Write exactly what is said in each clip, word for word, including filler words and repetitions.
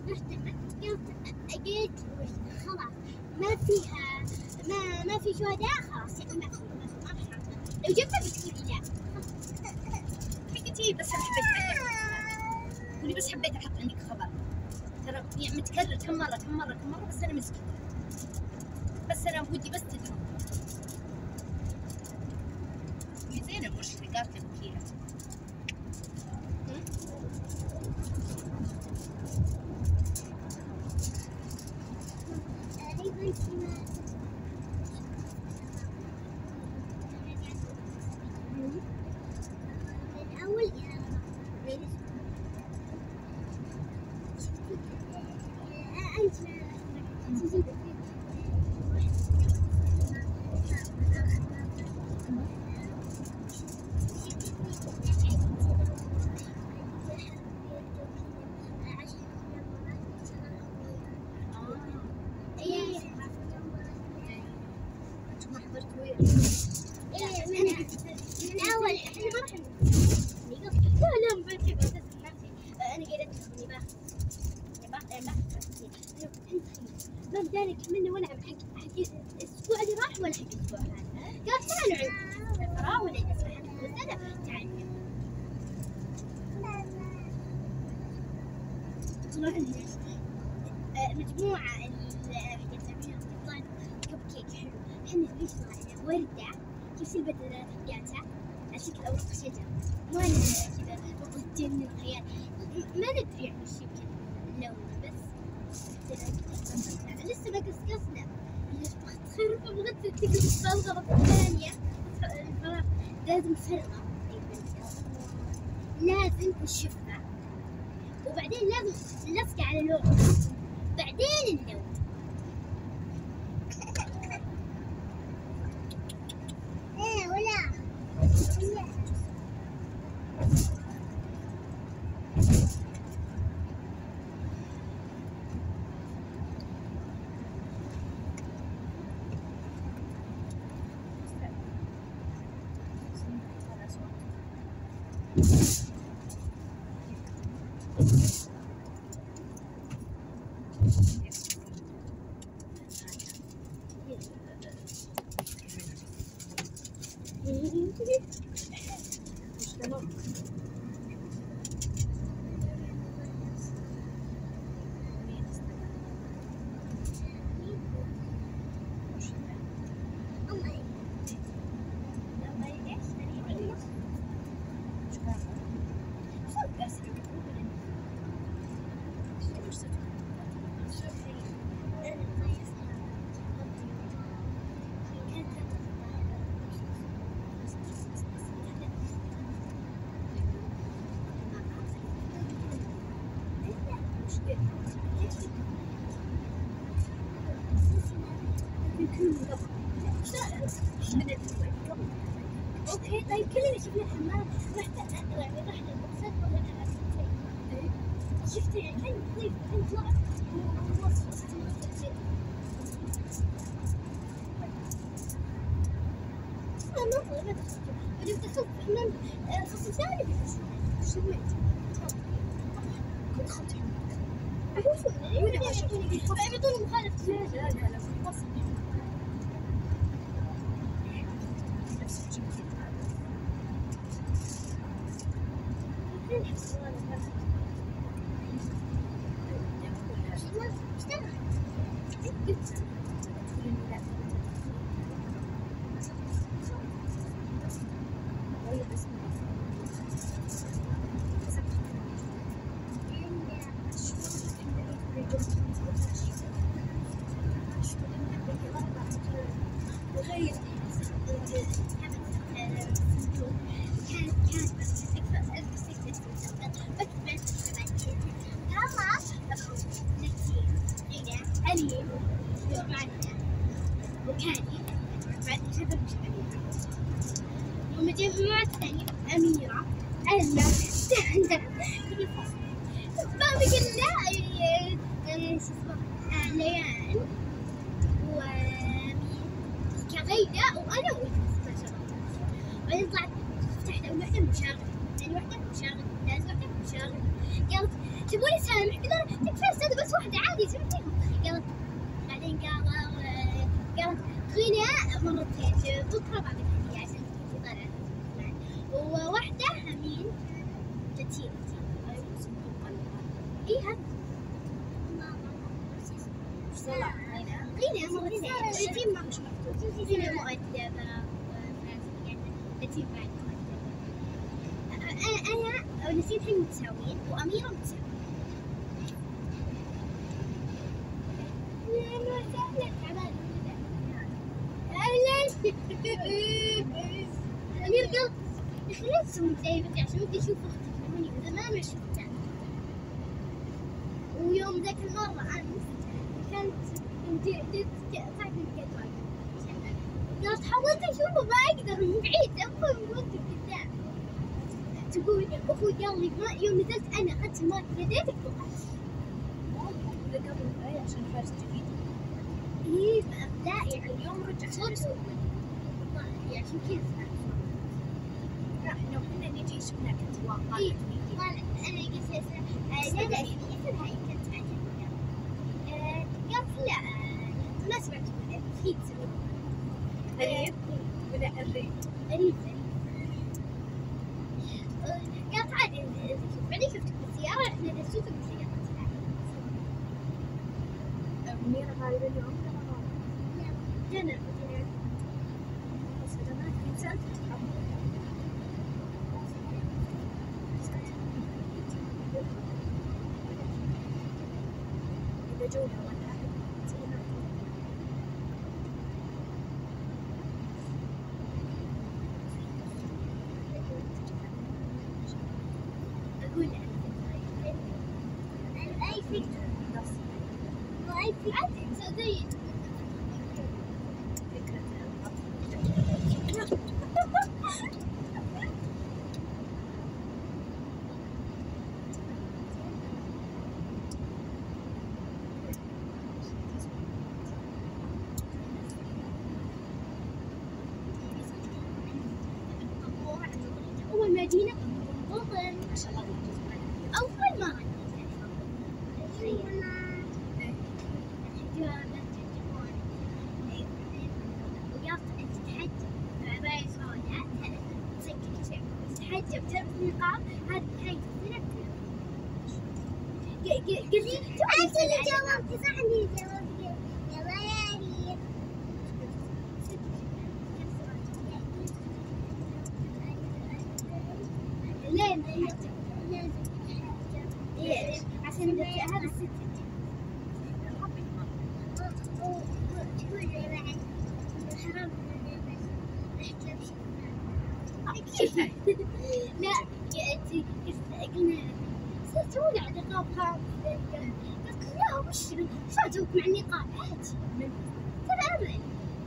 رحت قلت قلت خلاص ما فيها ما ما في شهداء خلاص يعني ما في ما راح نعطي. لو جبنا بتقولي لا. حقتي بس حبيت قولي بس حبيت احط عندك خبر ترى يعني متكرر كم مره كم مره كم مره بس انا مسكت بس انا ودي بس تدرون اللي زينب وش اللي قالت الوكيله ما بدالك منه ولا حق حق الاسبوع اللي راح ولا حق الاسبوع هذا. قال تعالوا عند الفراغ ولا اسمع بس انا تعالوا طلع مجموعة اللي حقت سميرة طلعت كب كيك حلو. احنا ليش طلعنا وردة كيف البدلات حقاتها على شكل أوراق شجر ما ندري كذا وقت الجنة الخيال ما ندري عن وش يمكن اللون بس لسه ما قصقصنا تخرب بغت تقلب الصلغة الثانية لازم فرغة لازم نشفها وبعدين لازم نلصق على لون بعدين اللون. ايه ولا ولا اوكي طيب كلنا شفنا الحمام رحت يعني رحت البوكسات ولا شفت يعني كان نظيف كان طلع ما ما دخلت ولو دخلت الحمام خصصاني شميت كنت دخلت الحمام ولا يعطوني مخالفة لا لا لا لا ومجموعة ثانية أميرة ألا ما بقول لا شو اسمه ليان وكغيدة وأنا وإنت بعدين طلعت فتحت أول واحدة مشاغل ثاني واحدة مشاغل ثالث واحدة مشاغل قالت تبوني سامح قلت لها تكفى أستاذة بس جات واحدة عادي تمثيهم، قالت بعدين قالوا قالت غنى مرتين بكرة بعد الهدية عشان تجي طلعت. وواحدة مين؟ تتين اي هذا غنى مرتين تتين ما مش مكتوب غنى مؤدبة تتين بعد أنا أنا ونسيم الحين متساويين وأميرة متساوية. أمير قال خلينا نسوي زي بدي عشان بدي أشوف أختي من زمان ما شفتها. ويوم ذاك المرة أمس كانت جت طلعت من الجدول قالت حاولت أشوفه ما أقدر من بعيد أبغى من وقت قدام. تقول أخوي قال لي ما يوم نزلت أنا أخذت المايك بديتك طلعت. إذا قبل أي عشان حاجة جديدة. إيه لا يعني اليوم رجع صوت يعني عشان كذا. لا إحنا وإحنا نجي شفناك أنت واقعة. إيه أنا قلت لها لا لا اسمها كنت عجبتني. قالت لا ما سمعت أكيد تسوي. أريد ولا أريد؟ أريد قالت عادي بعدين شفتك بالسيارة إحنا نشوفك بالسيارة. أميرة غالبا اليوم لا جنى بس إذا ما كنت سألت إذا جوها ولا أقول أي فكرة أي فكرة زي أول مدينة وطن ما شاء الله أول مرة تتحجب تلبس نقاب هذه نهاية السنة. قلت أنت اللي جاوبتي صح اللي جاوبتي يلا يا ريت. ليه ما يحجب؟ لازم يحجب عشان هذا الست تقول لي بعد حرام نحجب أكيد. لا قلنا سوي قاعد نقاب خاف قلت لا وش شو أسوي مع النقاب عادي تماما.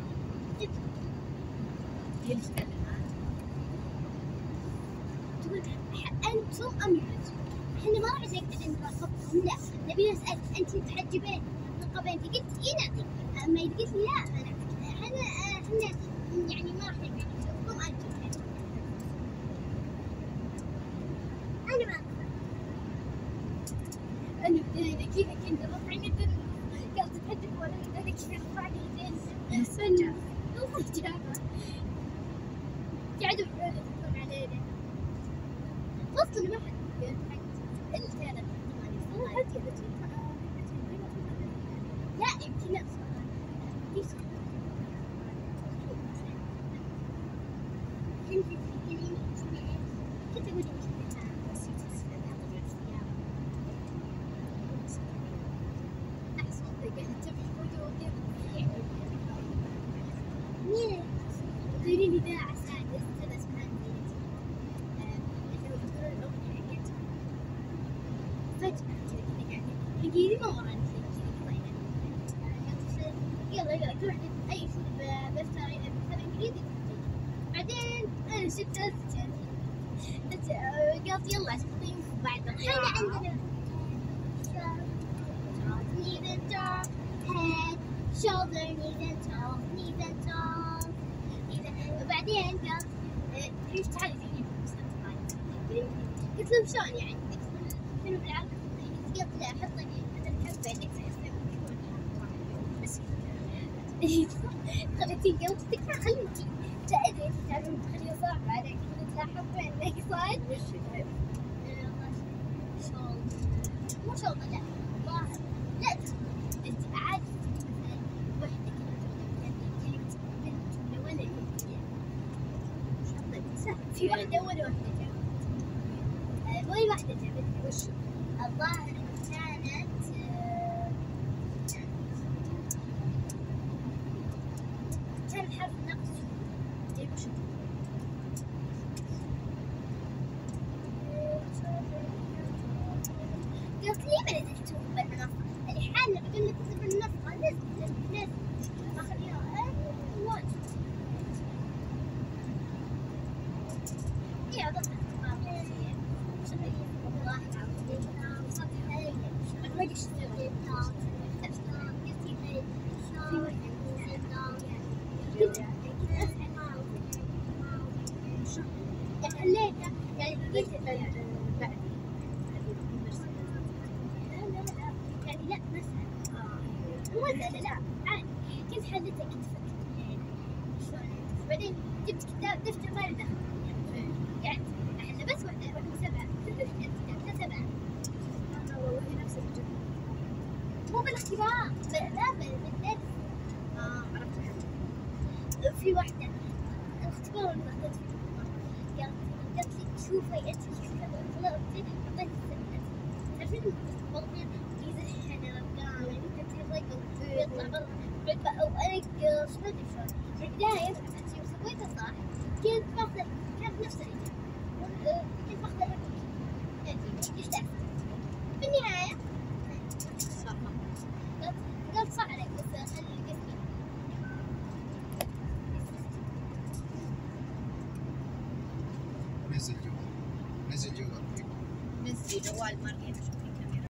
تقول أنتم أم يحجبون؟ إحنا ما راح نقدر نراقبكم لا نبي نسأل أنت تحجبين نقابين قلت إيه نعطيك أما قلت لي لا إحنا إحنا يعني ما راح نقدر نشوفكم أنتم. أنا ما أنا بدأنا كذا كنت رافعين يدنا قالت تتحدث ولا بدأنا كذا رافعين يدنا فجأة وفجأة قعدوا يدخلون علينا وصلوا ما حد إلا كانت لا يمكن لا كنت أقول قولي لي ذا سادس سنة اسمها نسيت اللي هو يذكرون الأغنية حقتها فجأة كذا كذا قاعدين حقيقي ما ورانا شيء كذا طلعنا يلا يلا تروح أي شيء بفترة بفترة إنجليزي بعدين أنا شفت قالت يلا تحطين بعد الحين عندنا knees and toes, head, shoulder, knees and toes, knees and toes. وبعدين قال ليش تعالي تجيب قلت لهم شلون يعني؟ قلت شنو بالعربي؟ قلت لا حطني مثلا حط فإنك سيستمر بس خليتي قلبك خليتي تأذي تعلم تخليه صعب عليك تلاحظ إنك صعب وش طيب؟ شغل مو شغل لا ظاهر لا أنت عادي مثلا وحدة كذا كلمة بنت ولا ولد في واحدة ولا واحدة جابت وين واحدة جابت وش الظاهر كانت كان حرف نقص وش قلت لي ما لازم تكتب بالمنصة اللي حال لما قلنا تكتب بالمنصة نزل نزل أخليها واجد يا بطل والله العظيم صدق علي ما قلت تسوي خليته يعني قلت بعد لا لا لا يعني لا مسألة مو مسألة لا عادي كنت حلتها كنت فكرت يعني شلون بعدين جبت كتاب دفتر ما له دخل يعني احنا بس واحدة واحدة سبعة كتابنا سبعة والله نفس الجد مو بالاختبار لا بالدرس اه عرفت في واحدة الاختبار اللي أخذت فيه قالت قالت لي شوفي أنت الكتاب غلطتي أعطيك السبعة تعرفين الموضوع يزحن الأرقام يعني ممكن ترقم ويطلع برا بعد أو أنقص ما أدري شلون في البداية أنت يوم سويتها صح كنت باخذ كانت نفس الإجابة كنت باخذ الرقم يعني إيش تعرف في النهاية صح قالت قالت صح عليك بس خلي القسمي نزل جوال نزل جوال نزلي جوال مريم